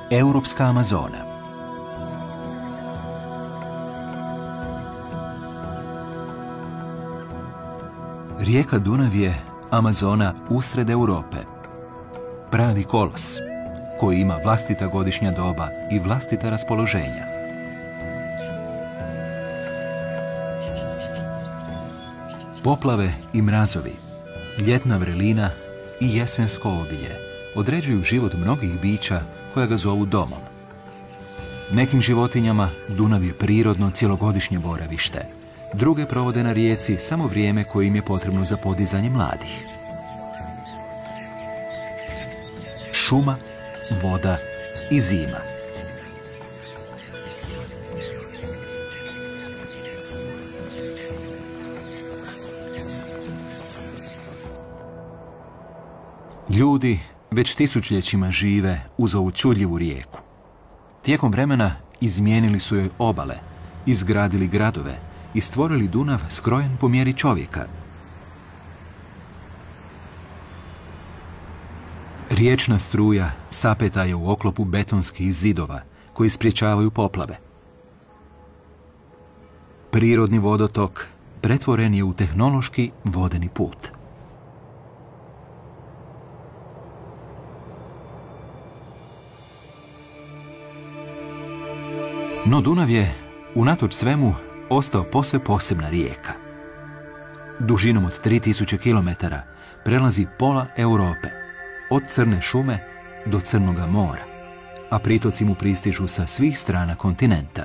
Europska Amazona. Rijeka Dunav je Amazona usred Europe. Pravi kolos, koji ima vlastita godišnja doba i vlastita raspoloženja. Poplave i mrazovi, ljetna vrelina i jesensko obilje određuju život mnogih bića koja ga zovu domom. Nekim životinjama Dunav je prirodno cjelogodišnje boravište. Druge provode na rijeci samo vrijeme koje im je potrebno za podizanje mladih. Šuma, voda i zima. Ljudi već tisućljećima žive uz ovu čudljivu rijeku. Tijekom vremena izmijenili su joj obale, izgradili gradove i stvorili Dunav skrojen po mjeri čovjeka. Riječna struja sapeta je u oklopu betonskih zidova koji sprječavaju poplave. Prirodni vodotok pretvoren je u tehnološki vodeni put. No Dunav je, unatoč svemu, ostao posve posebna rijeka. Dužinom od 3000 km prelazi pola Europe, od Crne šume do Crnoga mora, a pritoci mu pristižu sa svih strana kontinenta.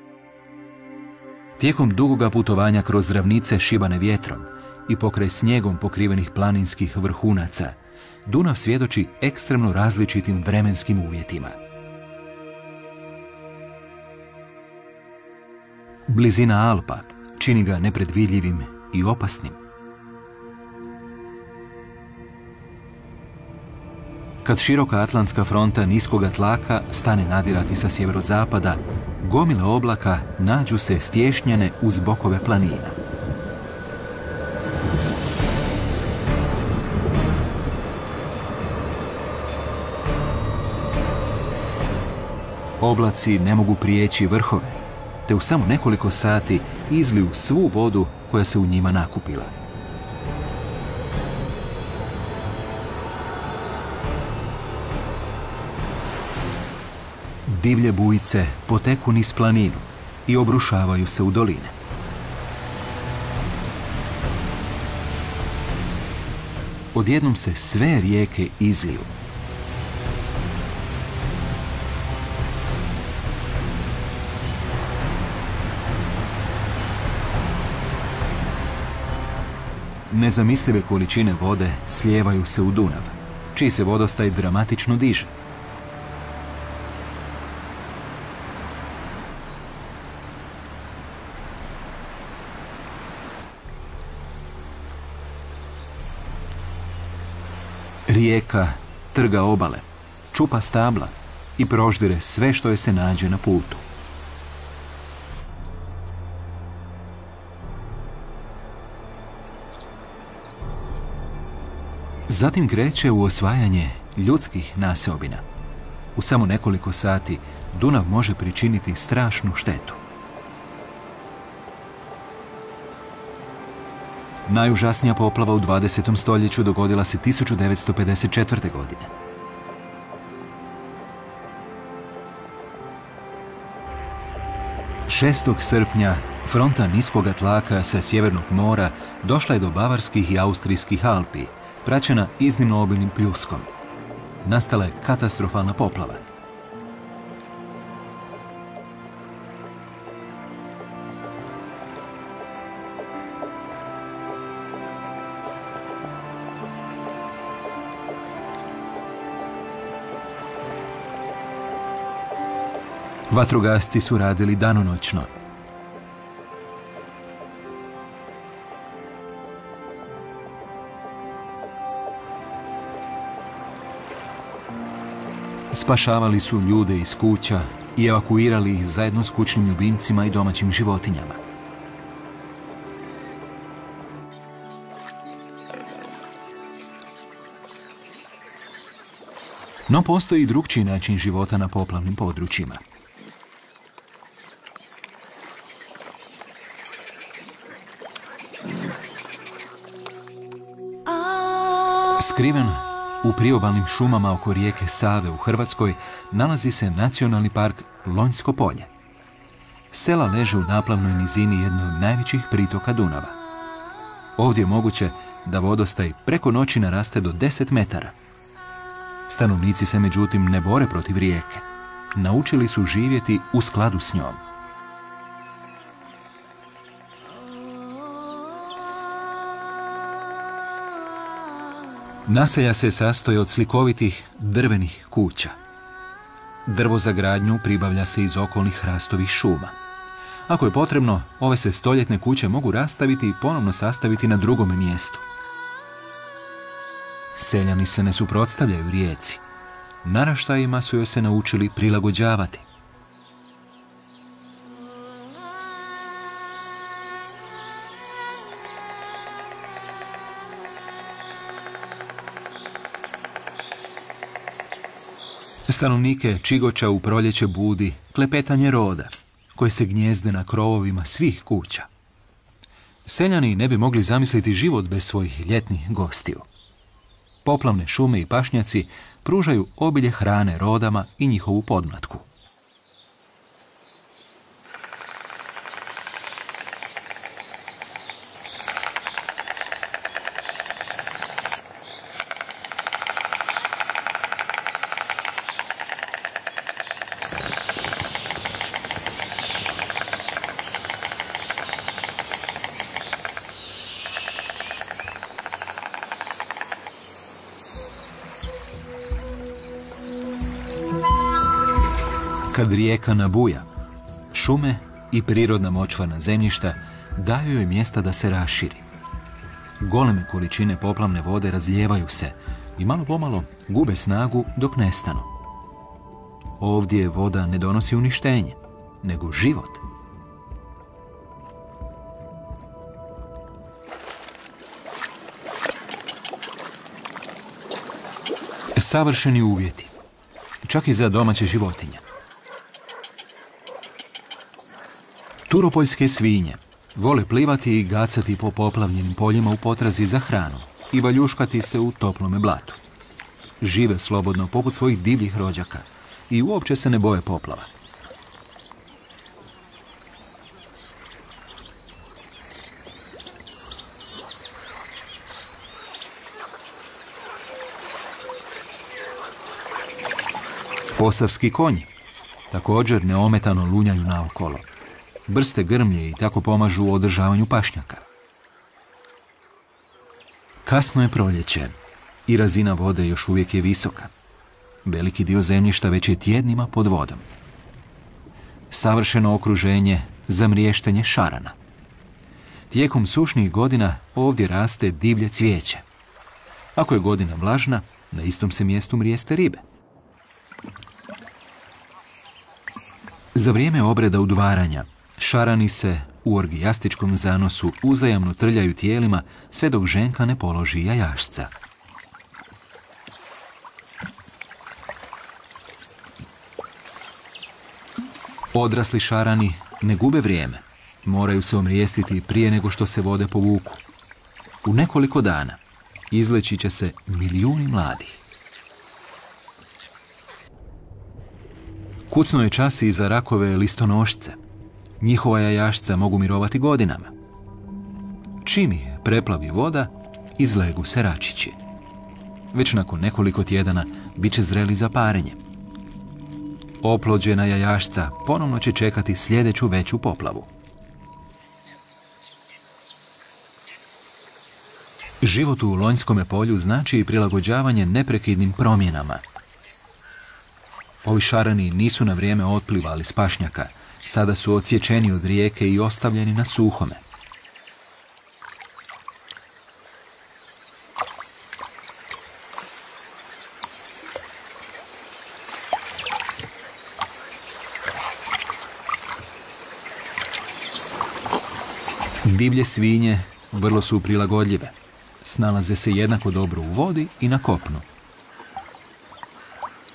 Tijekom dugoga putovanja kroz ravnice šibane vjetrom i pokraj snijegom pokrivenih planinskih vrhunaca, Dunav svjedoči ekstremno različitim vremenskim uvjetima. Blizina Alpa čini ga nepredvidljivim i opasnim. Kad široka atlantska fronta niskoga tlaka stane nadirati sa sjeverozapada, gomile oblaka nađu se stješnjene uz bokove planina. Oblaci ne mogu prijeći vrhove, te u samo nekoliko sati izliju svu vodu koja se u njima nakupila. Divlje bujice poteku niz planinu i obrušavaju se u doline. Odjednom se sve rijeke izliju. Nezamislive količine vode slijevaju se u Dunav, čiji se vodostaj dramatično diže. Rijeka trga obale, čupa stabla i proždire sve što je se nađe na putu. Zatim kreće u osvajanje ljudskih naseobina. U samo nekoliko sati Dunav može pričiniti strašnu štetu. Najužasnija poplava u 20. stoljeću dogodila se 1954. godine. Šestog srpnja fronta niskoga tlaka sa Sjevernog mora došla je do Bavarskih i Austrijskih Alpi, praćena iznimno obilnim pljuskom. Nastala je katastrofalna poplava. Vatrogasci su radili danonoćno. Spašavali su ljude iz kuća i evakuirali ih zajedno s kućnim ljubimcima i domaćim životinjama. No postoji i drukčiji način života na poplavnim područjima. Skriven u priobalnim šumama oko rijeke Save u Hrvatskoj nalazi se nacionalni park Lonjsko polje. Sela leže u naplavnoj nizini jedne od najvećih pritoka Dunava. Ovdje je moguće da vodostaj preko noći naraste do 10 metara. Stanovnici se međutim ne bore protiv rijeke. Naučili su živjeti u skladu s njom. Naselja se sastoje od slikovitih drvenih kuća. Drvo za gradnju pribavlja se iz okolnih hrastovih šuma. Ako je potrebno, ove se stoljetne kuće mogu rastaviti i ponovno sastaviti na drugome mjestu. Seljani se ne suprotstavljaju rijeci. Naraštajima su joj se naučili prilagođavati. Stanovnike Čigoča u proljeće budi klepetanje roda, koje se gnjezde na krovovima svih kuća. Seljani ne bi mogli zamisliti život bez svojih ljetnih gostiju. Poplavne šume i pašnjaci pružaju obilje hrane rodama i njihovu podmlatku. Kad rijeka nabuja, šume i prirodna močvarna zemljišta daju joj mjesta da se raširi. Goleme količine poplavne vode razlijevaju se i malo pomalo gube snagu dok nestanu. Ovdje voda ne donosi uništenje, nego život. Savršeni uvjeti, čak i za domaće životinje. Turopoljske svinje vole plivati i gacati po poplavljenim poljima u potrazi za hranom i valjuškati se u toplome blatu. Žive slobodno poput svojih divljih rođaka i uopće se ne boje poplava. Posavski konji također neometano lunjaju naokolo. Brste grmlje i tako pomažu u održavanju pašnjaka. Kasno je proljeće i razina vode još uvijek je visoka. Veliki dio zemljišta već je tjednima pod vodom. Savršeno okruženje za mriještenje šarana. Tijekom sušnih godina ovdje raste divlje cvijeće. Ako je godina vlažna, na istom se mjestu mrijeste ribe. Za vrijeme obreda udvaranja, šarani se u orgijastičkom zanosu uzajamno trljaju tijelima sve dok ženka ne položi jajašca. Odrasli šarani ne gube vrijeme. Moraju se omrijestiti prije nego što se vode povuku. U nekoliko dana izleći će se milijuni mladih. Kucno je čas i za rakove listonošce. Njihova jajašca mogu mirovati godinama. Čim ih preplavi voda, izlegu se račići. Već nakon nekoliko tjedana bit će zreli za parenje. Oplođena jajašca ponovno će čekati sljedeću veću poplavu. Život u Lonjskome polju znači i prilagođavanje neprekidnim promjenama. Ovi šarani nisu na vrijeme otplivali s pašnjaka, sada su odsječeni od rijeke i ostavljeni na suhome. Divlje svinje vrlo su prilagodljive. Snalaze se jednako dobro u vodi i na kopnu.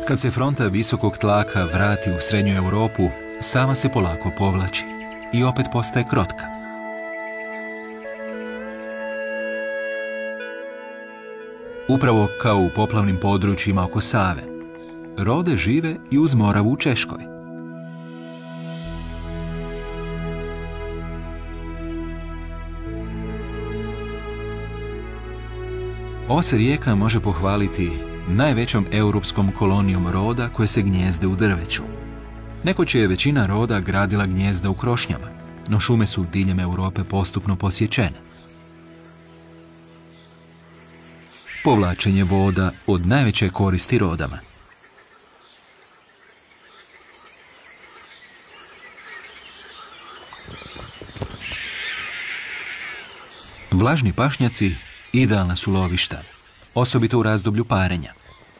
Kad se fronta visokog tlaka vrati u srednju Europu, Sava se polako povlači i opet postaje krotka. Upravo kao u poplavnim područjima oko Save, rode žive i uz Moravu u Češkoj. Ova se rijeka može pohvaliti najvećom europskom kolonijom roda koje se gnjezde u drveću. Nekoć je većina roda gradila gnjezda u krošnjama, no šume su diljem Europe postupno posječene. Povlačenje voda od najveće koristi rodama. Vlažni pašnjaci idealna su lovišta, osobito u razdoblju parenja.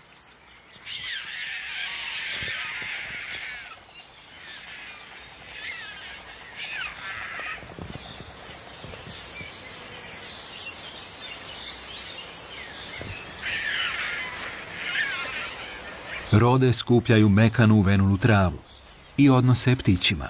Rode skupljaju mekanu uvenulu travu i odnose ptićima.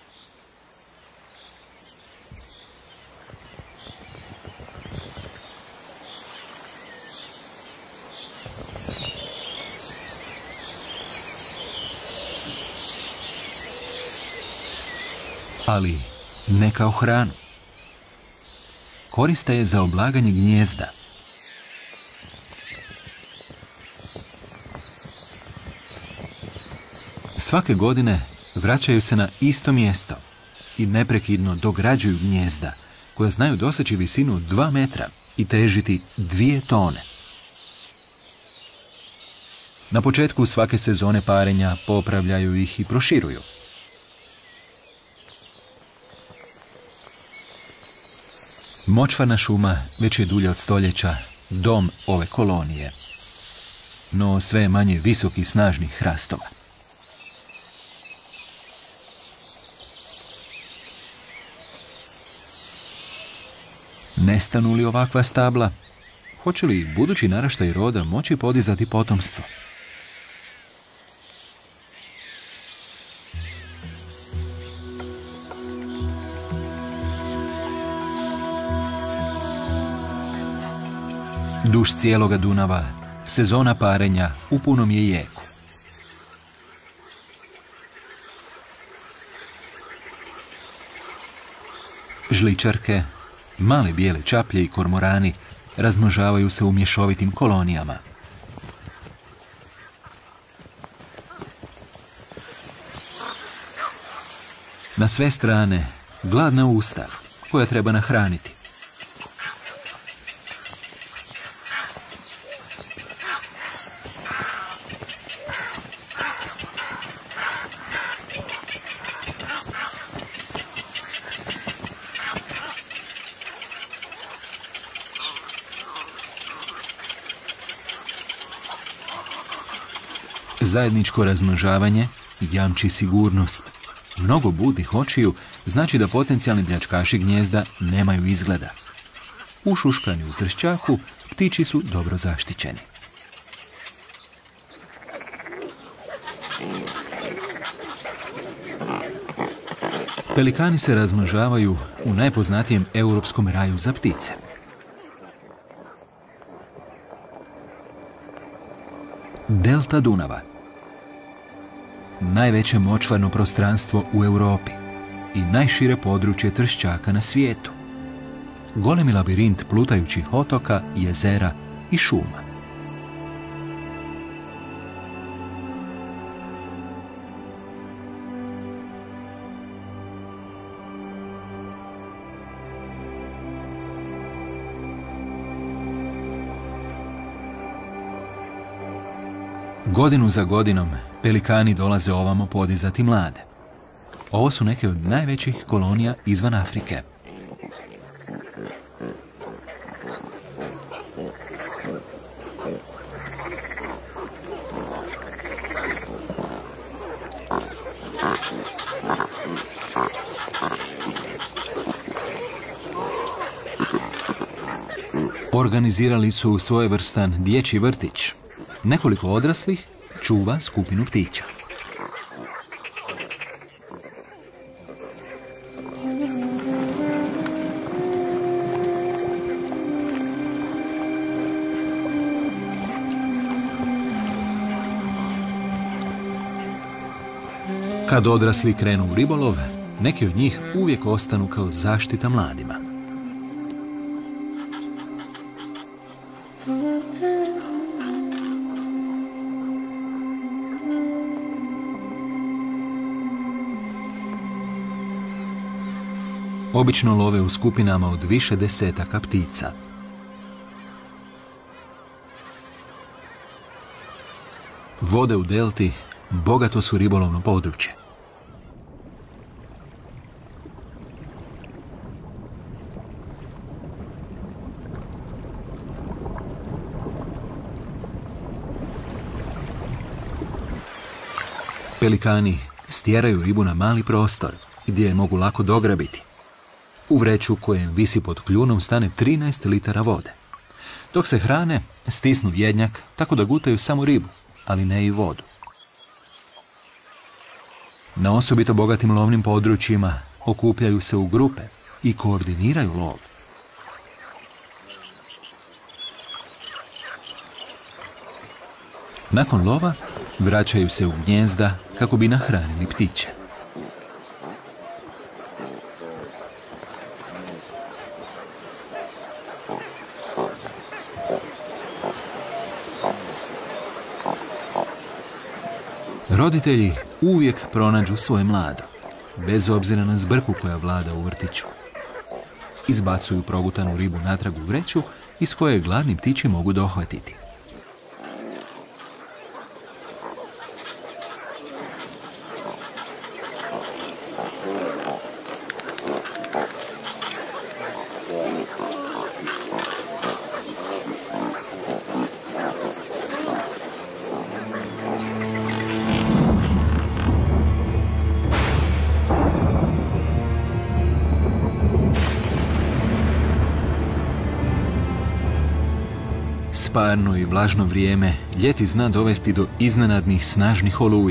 Ali ne kao hranu. Koriste je za oblaganje gnijezda. Svake godine vraćaju se na isto mjesto i neprekidno dograđuju gnijezda, koja znaju doseći visinu 2 metra i težiti 2 tone. Na početku svake sezone parenja popravljaju ih i proširuju. Močvarna šuma već je dulje od stoljeća dom ove kolonije, no sve je manje visokih snažnih hrastova. Nestanu li ovakva stabla, hoće li budući naraštaj roda moći podizati potomstvo? Duž cijeloga Dunava, sezona parenja u punom je jeku. Žličarke, male bijele čaplje i kormorani razmnožavaju se u mješovitim kolonijama. Na sve strane gladna usta koja treba nahraniti. Zajedničko razmnožavanje jamči sigurnost. Mnogo budnih očiju znači da potencijalni pljačkaši gnijezda nemaju izgleda. Ušuškani u tršćaku, ptići su dobro zaštićeni. Pelikani se razmnožavaju u najpoznatijem europskom raju za ptice. Delta Dunava. Najveće močvarno prostranstvo u Europi i najšire područje tršćaka na svijetu. Golemi labirint plutajućih otoka, jezera i šuma. Godinu za godinom pelikani dolaze ovamo podizati mlade. Ovo su neke od najvećih kolonija izvan Afrike. Organizirali su svojevrstan dječji vrtić. Nekoliko odraslih čuva skupinu ptića. Kad odrasli krenu u ribolov, neki od njih uvijek ostanu kao zaštita mladima. Obično love u skupinama od više desetaka ptica. Vode u delti bogato su ribolovno područje. Pelikani stjeraju ribu na mali prostor, gdje je mogu lako dograbiti. U vreću kojem visi pod kljunom stane 13 litara vode. Dok se hrane, stisnu jednjak tako da gutaju samo ribu, ali ne i vodu. Na osobito bogatim lovnim područjima okupljaju se u grupe i koordiniraju lov. Nakon lova vraćaju se u gnjezda kako bi nahranili ptiće. Roditelji uvijek pronađu svoje mlado, bez obzira na zbrku koja vlada u vrtiću. Izbacuju progutanu ribu natrag u vreću iz koje gladni ptići mogu dohvatiti. Parno i vlažno vrijeme ljeti zna dovesti do iznenadnih snažnih oluja.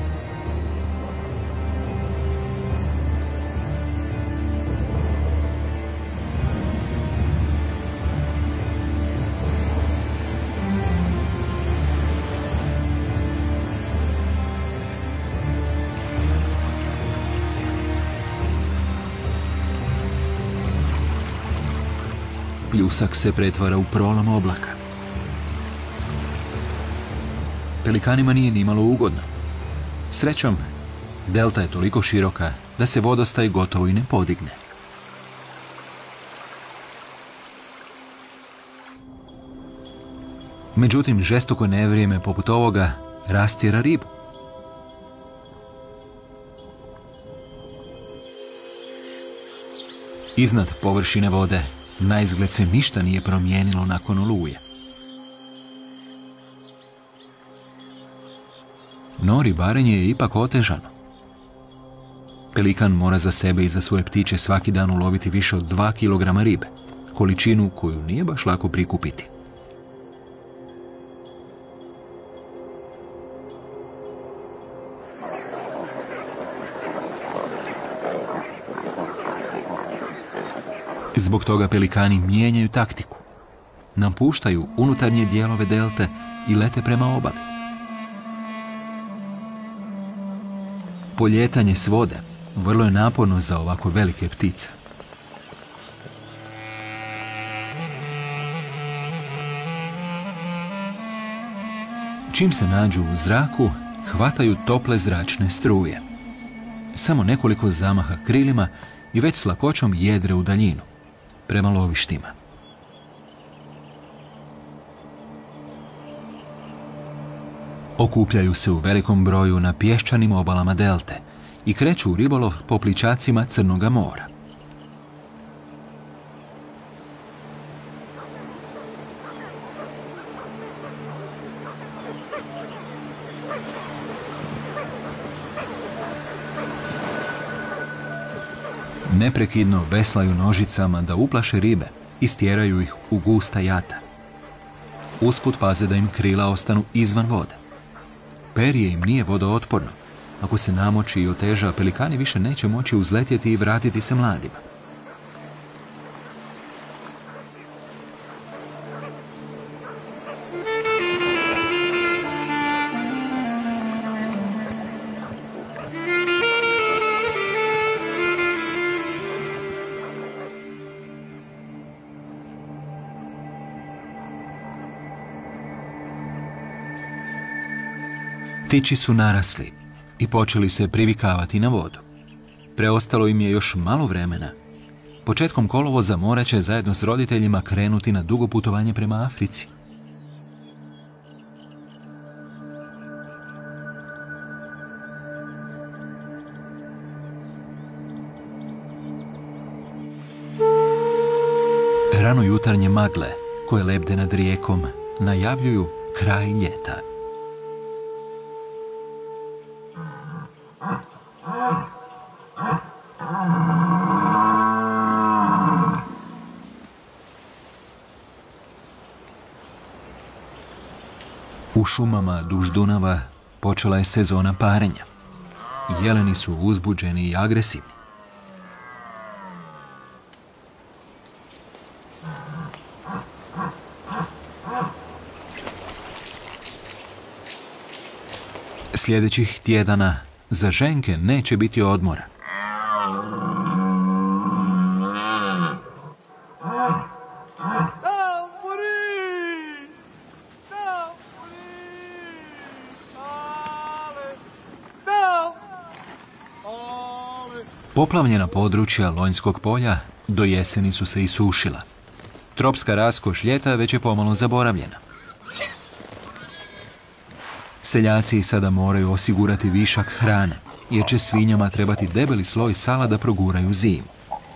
Pljusak se pretvara u prolom oblaka. Pelikanima nije nimalo ugodno. Srećom, delta je toliko široka da se vodostaj gotovo i ne podigne. Međutim, žestoko nevrijeme poput ovoga rastjera ribu. Iznad površine vode naizgled se ništa nije promijenilo nakon oluje. No ribarenje je ipak otežano. Pelikan mora za sebe i za svoje ptiće svaki dan uloviti više od 2 kilograma ribe, količinu koju nije baš lako prikupiti. Zbog toga pelikani mijenjaju taktiku. Napuštaju unutarnje dijelove delte i lete prema obali. Poljetanje s vode vrlo je naporno za ovako velike ptice. Čim se nađu u zraku, hvataju tople zračne struje. Samo nekoliko zamaha krilima i već s lakoćom jedre u daljinu, prema lovištima. Okupljaju se u velikom broju na pješčanim obalama delte i kreću u ribolov po plićacima Crnoga mora. Neprekidno veslaju nožicama da uplaše ribe i stjeraju ih u gusta jata. Usput paze da im krila ostanu izvan vode. perje im nije vodootporno. Ako se namoči i oteža, pelikani više neće moći uzletjeti i vratiti se mladima. Ptići su narasli i počeli se privikavati na vodu. Preostalo im je još malo vremena. Početkom kolovoza morat će zajedno s roditeljima krenuti na dugo putovanje prema Africi. Rano jutarnje magle koje lebde nad rijekom najavljuju kraj ljeta. U šumama duž Dunava počela je sezona parenja. Jeleni su uzbuđeni i agresivni. Sljedećih tjedana za ženke neće biti odmora. Poplavljena područja Lonjskog polja do jeseni su se isušila. Tropska raskoš ljeta već je pomalo zaboravljena. Seljaci sada moraju osigurati višak hrane, jer će svinjama trebati debeli sloj sala da proguraju zimu.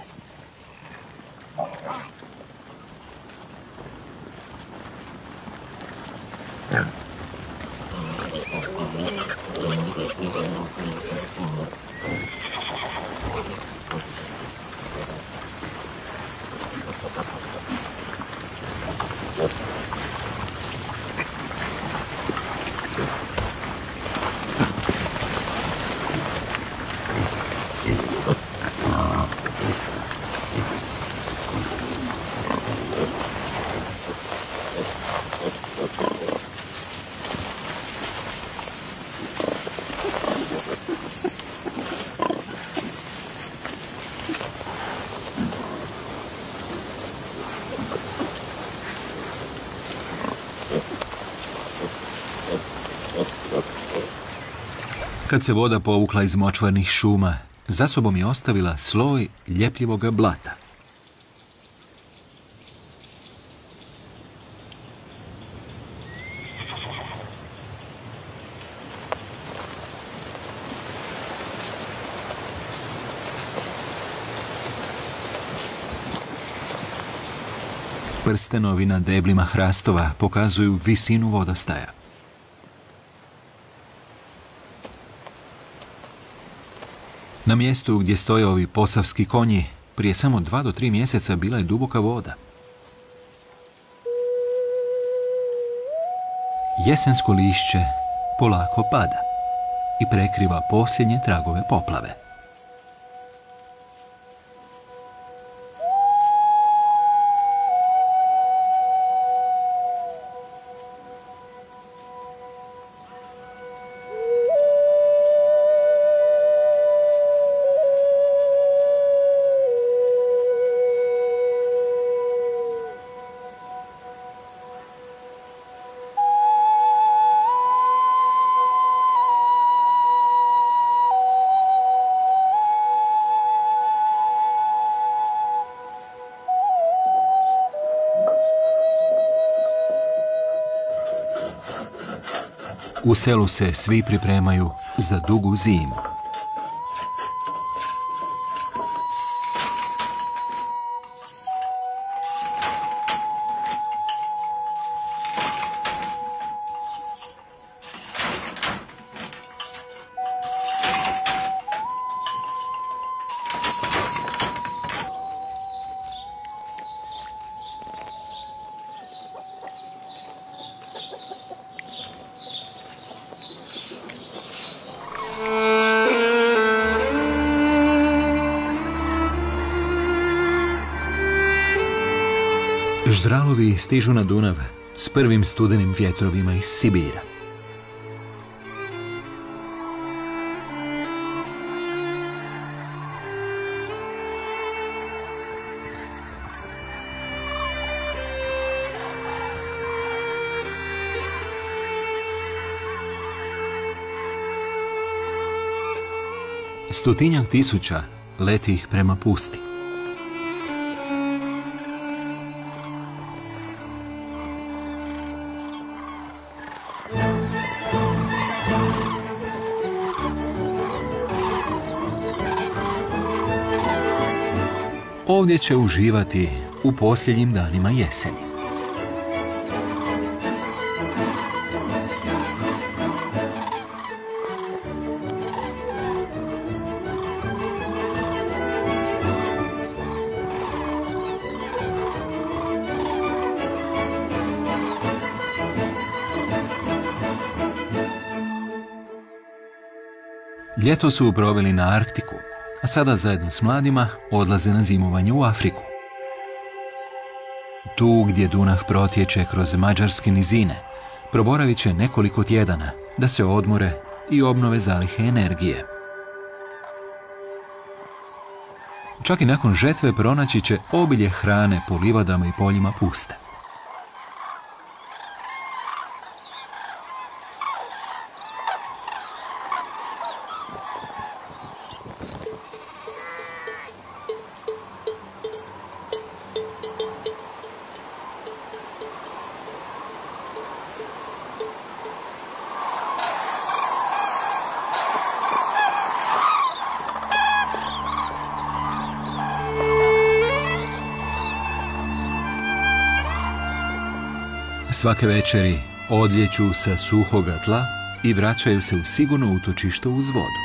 Kad se voda povukla iz močvarnih šuma, za sobom je ostavila sloj ljepljivog blata. Prstenovi na deblima hrastova pokazuju visinu vodostaja. Na mjestu gdje stoje ovi posavski konji, prije samo 2 do 3 mjeseca bila je duboka voda. Jesensko lišće polako pada i prekriva posljednje tragove poplave. U selu se svi pripremaju za dugu zimu. Ždralovi stižu na Dunav s prvim studenim vjetrovima iz Sibira. Stotinjak tisuća leti ih prema pusti. Ovdje će uživati u posljednjim danima jeseni. Ljeto su proveli na Arktiku, a sada zajedno s mladima odlaze na zimovanje u Afriku. Tu gdje Dunav protječe kroz mađarske nizine, proboravit će nekoliko tjedana da se odmore i obnove zalihe energije. Čak i nakon žetve pronaći će obilje hrane po livadama i poljima puste. Svake večeri odlijeću sa suhoga tla i vraćaju se u sigurno utočište uz vodu.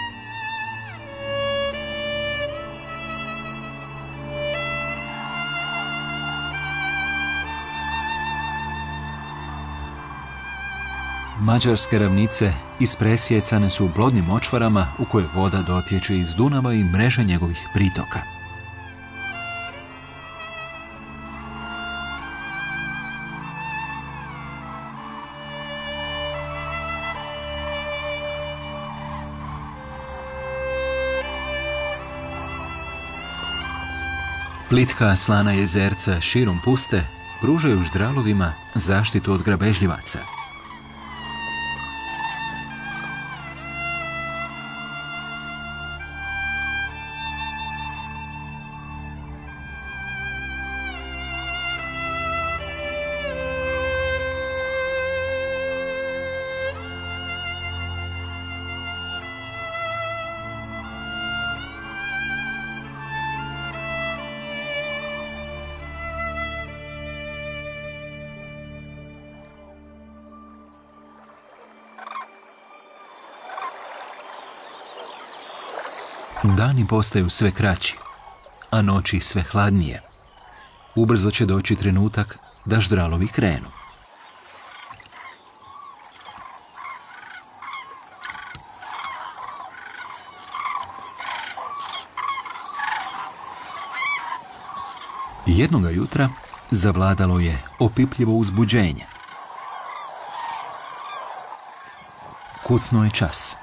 Mađarske ravnice ispresjecane su plodnim močvarama u koje voda dotječe iz Dunava i mreže njegovih pritoka. Plitka slana jezerca širom puste pružaju ždralovima zaštitu od grabežljivaca. Dani postaju sve kraći, a noći sve hladnije. Ubrzo će doći trenutak da ždralovi krenu. Jednoga jutra zavladalo je opipljivo uzbuđenje. Kucnuo je čas.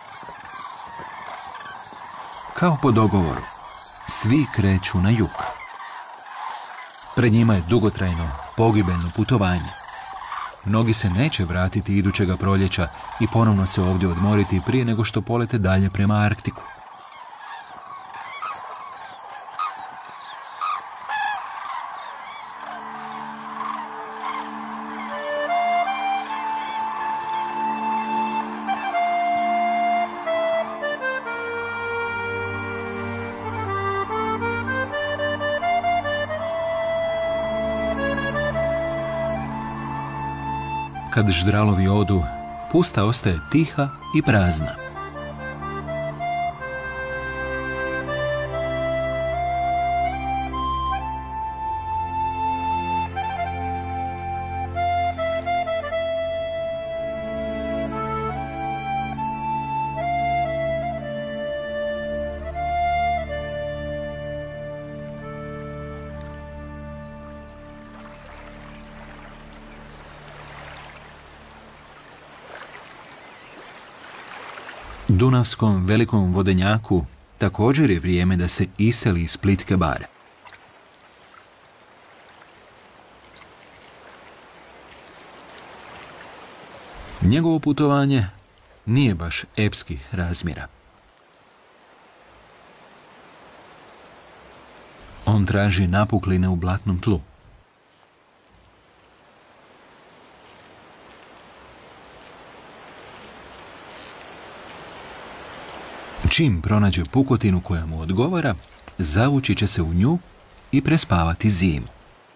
Kao po dogovoru, svi kreću na jug. Pred njima je dugotrajno, pogibeljno putovanje. Mnogi se neće vratiti idućega proljeća i ponovno se ovdje odmoriti prije nego što polete dalje prema Arktiku. Kad ždralovi odu, pusta ostaje tiha i prazna. Dunavskom velikom vodenjaku također je vrijeme da se iseli iz plitke bare. Njegovo putovanje nije baš epskih razmjera. On traži napukline u blatnom tlu. Čim pronađe pukotinu koja mu odgovara, zavući će se u nju i prespavati zimu.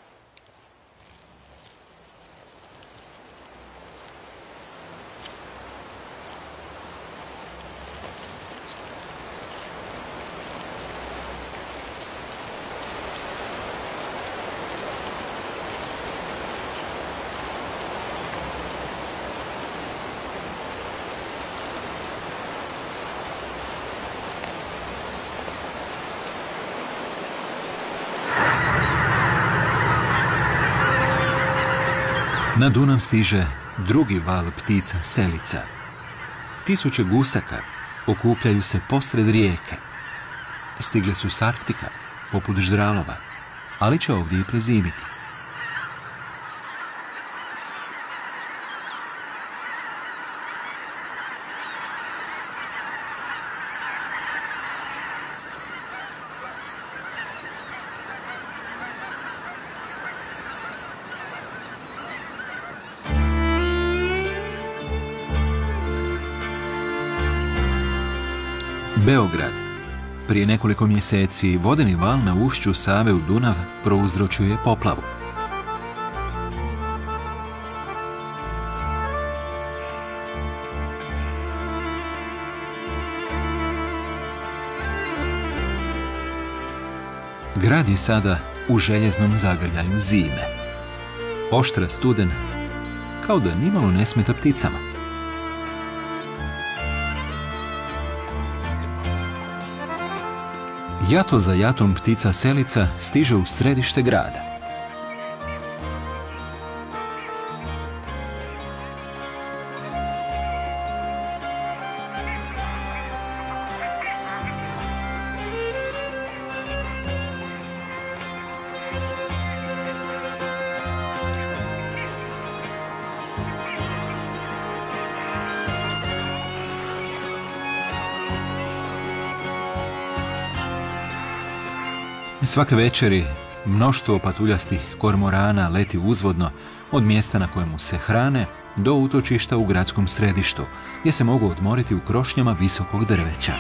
Na Dunav stiže drugi val ptica selica. Tisuće gusaka okupljaju se posred rijeke. Stigle su s Arktika, poput ždralova, ali će ovdje i prezimiti. Beograd. Prije nekoliko mjeseci vodeni val na ušću Save u Dunav prouzročuje poplavu. Grad je sada u željeznom zagrljaju zime. Oštra studen, kao da nimalo ne smeta pticama. Jato za jatom ptica selica stiže u središte grada. Svake večeri mnoštvo patuljastih kormorana leti uzvodno od mjesta na kojemu se hrane do utočišta u gradskom središtu, gdje se mogu odmoriti u krošnjama visokog drveća.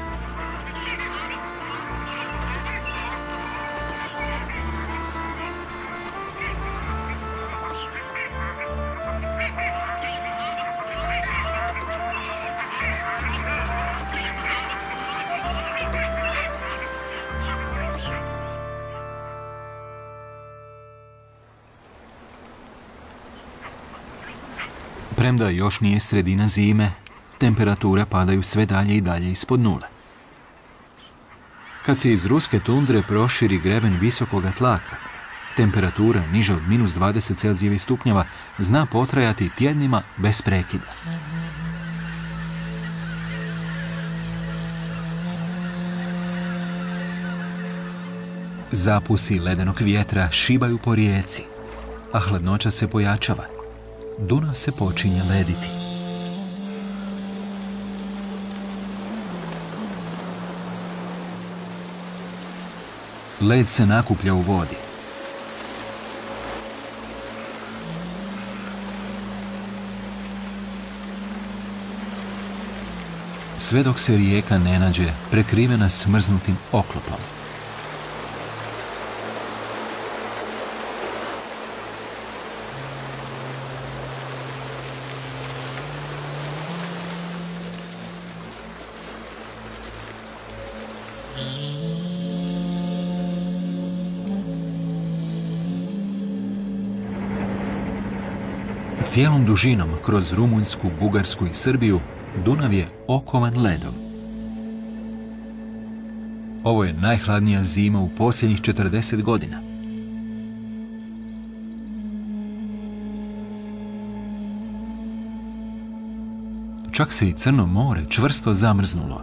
Premda još nije sredina zime, temperature padaju sve dalje i dalje ispod nule. Kad se iz ruske tundre proširi greben visokoga tlaka, temperatura niža od -20 Celzijevih stupnjeva zna potrajati tjednima bez prekida. Zapusi ledenog vjetra šibaju po rijeci, a hladnoća se pojačava. Dunav se počinje lediti. Led se nakuplja u vodi. Sve dok se rijeka ne nađe prekrivena smrznutim oklopom. Cijelom dužinom kroz Rumunjsku, Bugarsku i Srbiju Dunav je okovan ledom. Ovo je najhladnija zima u posljednjih 40 godina. Čak se i Crno more čvrsto zamrznulo.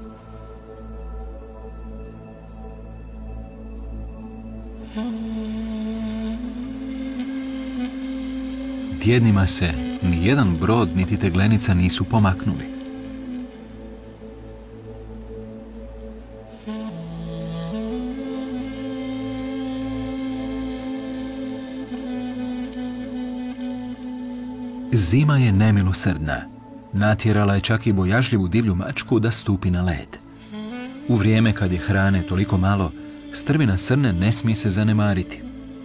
Tjednima se ni jedan brod niti teglenica nisu pomaknuli. Zima je nemilosrdna. Natjerala je čak i bojažljivu divlju mačku da stupi na led. U vrijeme kad je hrane toliko malo, strvina srne ne smije se zanemariti.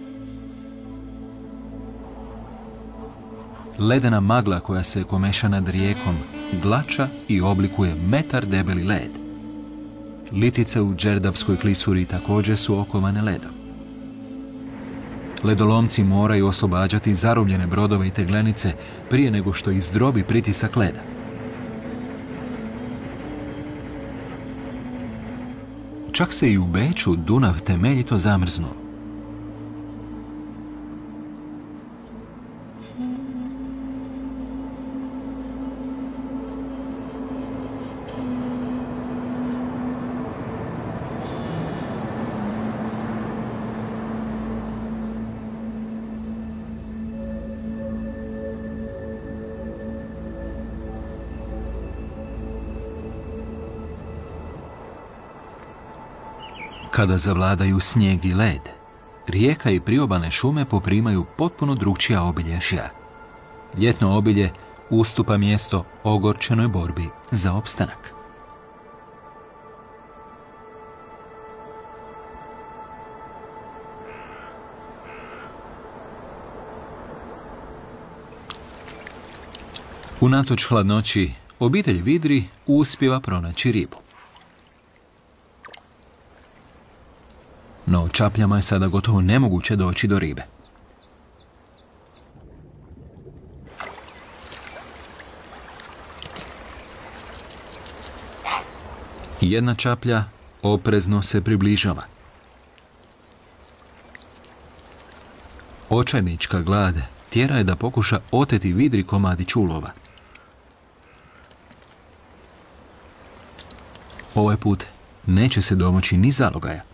Ledena magla koja se komeša nad rijekom glača i oblikuje metar debeli led. Litice u Đerdapskoj klisuri također su okovane ledom. Ledolomci moraju oslobađati zarobljene brodove i teglenice prije nego što izdrobi pritisak leda. Čak se i u Beču Dunav temeljito zamrznuo. Kada zavladaju snijeg i led, rijeka i priobalne šume poprimaju potpuno drukčija obilježja. Ljetno obilje ustupa mjesto ogorčenoj borbi za opstanak. Unatoč hladnoći, obitelj Vidri uspijeva pronaći ribu. No čapljama je sada gotovo nemoguće doći do ribe. Jedna čaplja oprezno se približava. Očajnička glad tjera je da pokuša oteti Vidri komadić ulova. Ovaj put neće se domoći ni zalogaja.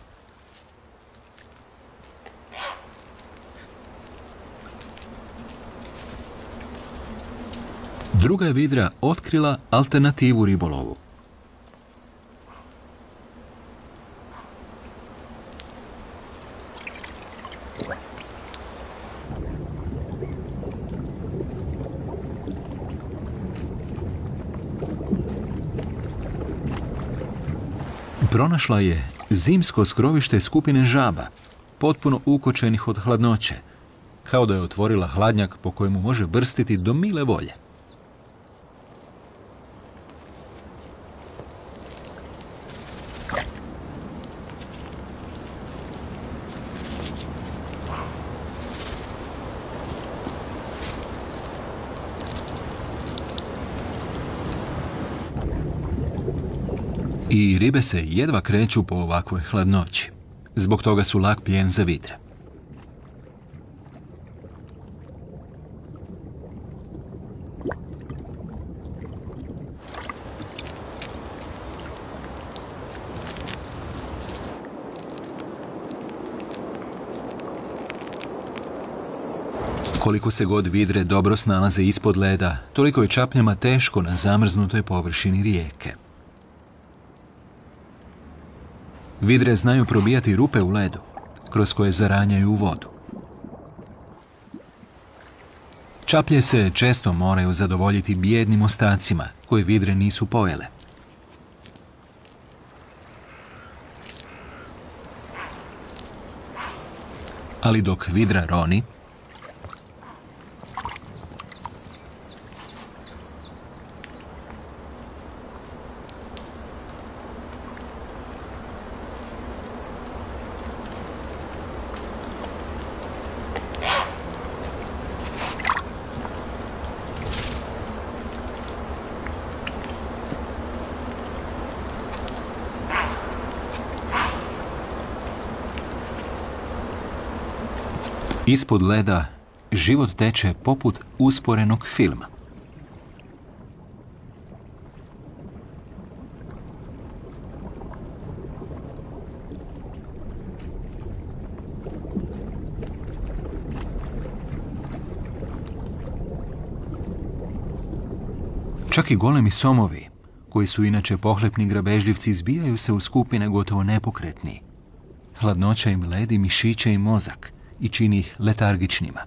Druga je Vidra otkrila alternativu ribolovu. Pronašla je zimsko skrovište skupine žaba, potpuno ukočenih od hladnoće, kao da je otvorila hladnjak po kojemu može brstiti do mile volje. I ribe se jedva kreću po ovakvoj hladnoći. Zbog toga su lak plijen za Vidre. Koliko se god Vidre dobro snalaze ispod leda, toliko je čapljama teško na zamrznutoj površini rijeke. Vidre znaju probijati rupe u ledu, kroz koje zaranjaju u vodu. Čaplje se često moraju zadovoljiti bijednim ostacima koje Vidre nisu pojele. Ali dok Vidra roni, ispod leda život teče poput usporenog filma. Čak i golemi somovi, koji su inače pohlepni grabežljivci, zbijaju se u skupine gotovo nepokretni. Hladnoća im ledi mišiće i mozak i čini ih letargičnima.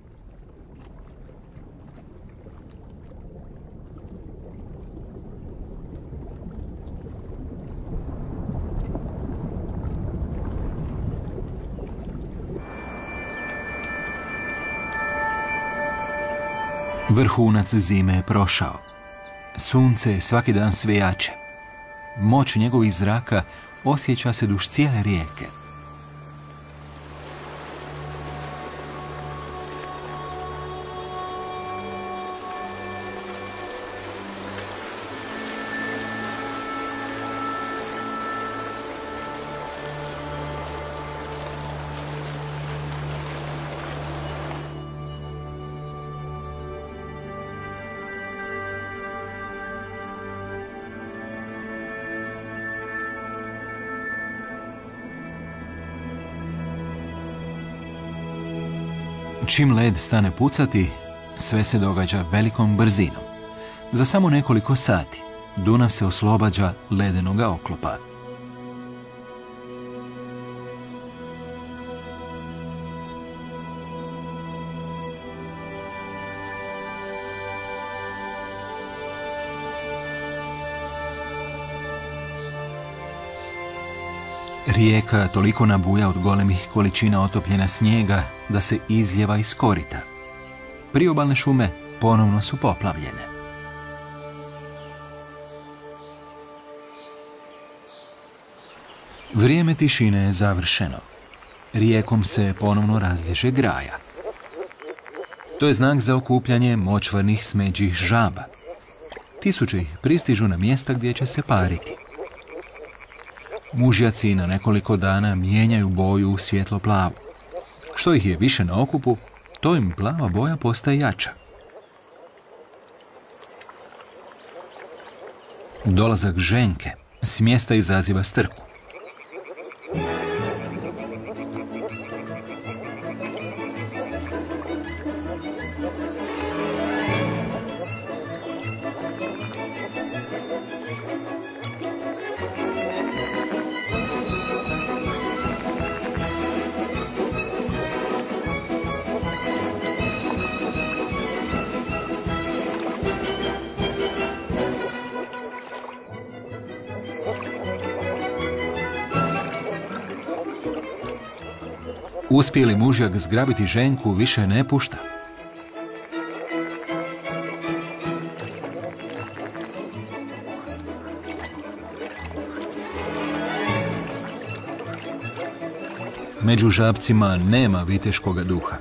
Vrhunac zime je prošao. Sunce je svaki dan sve jače. Moć njegovih zraka osjeća se duž cijele rijeke. Čim led stane pucati, sve se događa velikom brzinom. Za samo nekoliko sati Dunav se oslobađa ledenoga oklopa. Rijeka toliko nabuja od golemih količina otopljena snijega da se izljeva iz korita. Priobalne šume ponovno su poplavljene. Vrijeme tišine je završeno. Rijekom se ponovno razlježe graja. To je znak za okupljanje močvarnih smeđih žaba. Tisuće ih pristižu na mjesta gdje će se pariti. Mužjaci na nekoliko dana mijenjaju boju u svjetlo plavu. Što ih je više na okupu, to im plava boja postaje jača. Dolazak ženke s mjesta izaziva strku. Uspije li mužjak zgrabiti ženku, više ne pušta. Među žabcima nema viteškoga duha.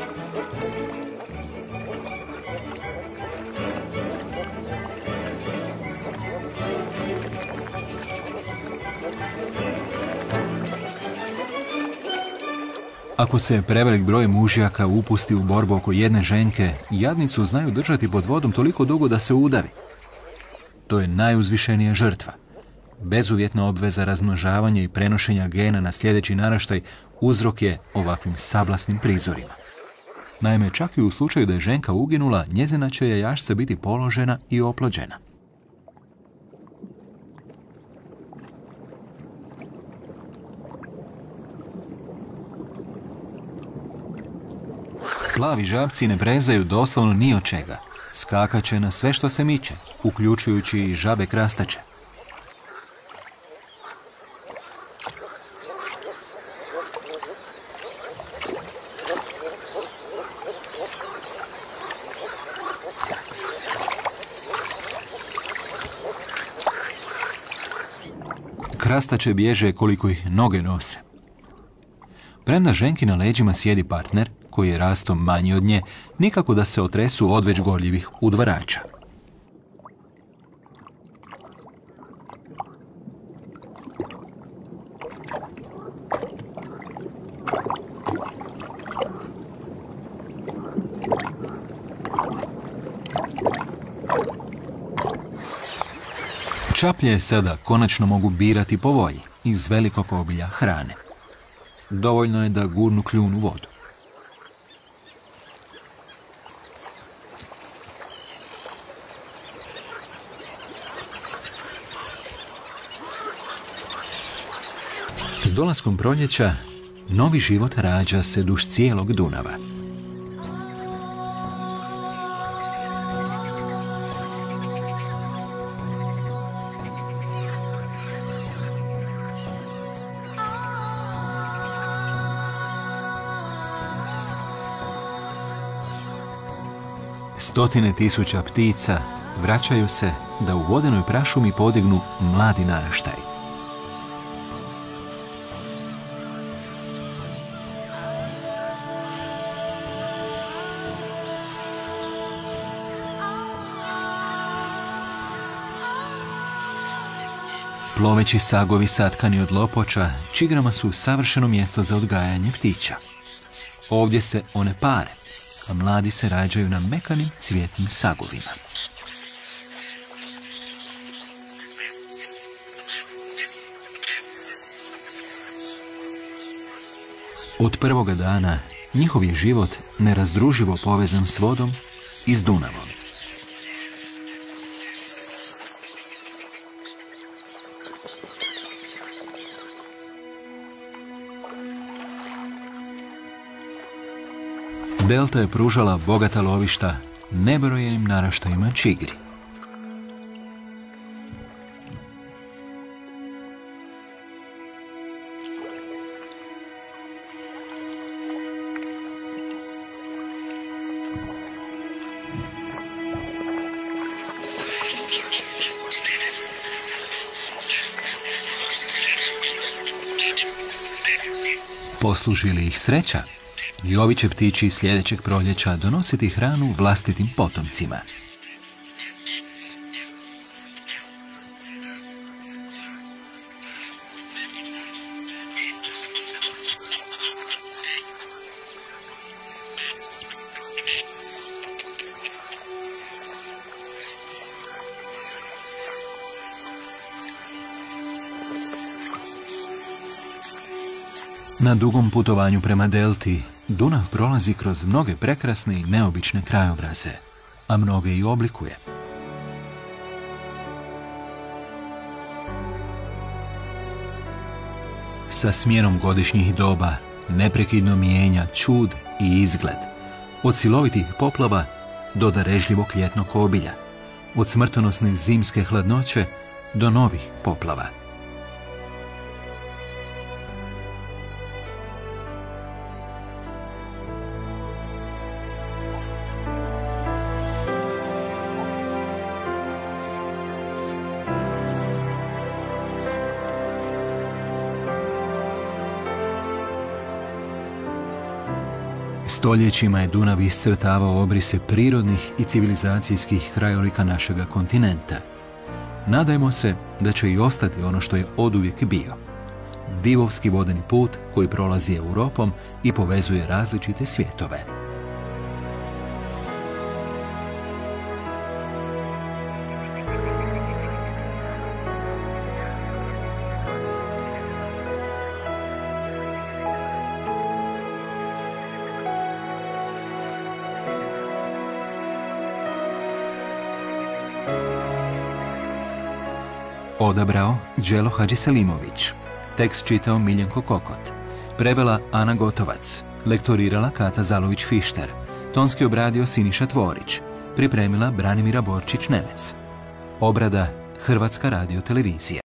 Ako se prevelik broj mužjaka upusti u borbu oko jedne ženke, jadnicu znaju držati pod vodom toliko dugo da se udavi. To je najuzvišenija žrtva. Bezuvjetna obveza razmnožavanja i prenošenja gena na sljedeći naraštaj uzrok je ovakvim sablasnim prizorima. Naime, čak i u slučaju da je ženka uginula, njezina će jajašca biti položena i oplođena. Plavi žabci ne prezaju doslovno ni od čega. Skakaće na sve što se miče, uključujući i žabe krastače. Krastače bježe koliko ih noge nose. Premda ženki na leđima sjedi partner, koji je rastom manji od nje, nikako da se otresu od već gorljivih udvarača. Čaplje sada konačno mogu birati po volji iz velikog obilja hrane. Dovoljno je da gurnu kljun u vodu. S dolaskom proljeća, novi život rađa se duž cijelog Dunava. Stotine tisuća ptica vraćaju se da u vodenoj prašumi podignu mladi naraštaj. Ploveći sagovi satkani od lopoča, čigrama su savršeno mjesto za odgajanje ptića. Ovdje se one pare, a mladi se rađaju na mekanim cvjetnim sagovima. Od prvoga dana njihov je život nerazdruživo povezan s vodom i s Dunavom. Delta je pružala bogata lovišta nebrojenim naraštajima čigri. Posluži li ih sreća, i ovi će ptići sljedećeg proljeća donositi hranu vlastitim potomcima. Na dugom putovanju prema Delti, Dunav prolazi kroz mnoge prekrasne i neobične krajobraze, a mnoge i oblikuje. Sa smjenom godišnjih doba neprekidno mijenja čud i izgled, od silovitih poplava do darežljivog ljetnog obilja, od smrtonosne zimske hladnoće do novih poplava. Stoljećima je Dunav iscrtavao obrise prirodnih i civilizacijskih krajolika našega kontinenta. Nadajmo se da će i ostati ono što je oduvijek bio. Divovski vodeni put koji prolazi Europom i povezuje različite svjetove. Odabrao Đelo Hadžiselimović. Tekst čitao Miljenko Kokot. Prevela Ana Gotovac. Lektorirala Kata Zalović-Fišter. Tonski obradio Siniša Tvorić. Pripremila Branimira Borčić-Nemec. Obrada Hrvatska radiotelevizija.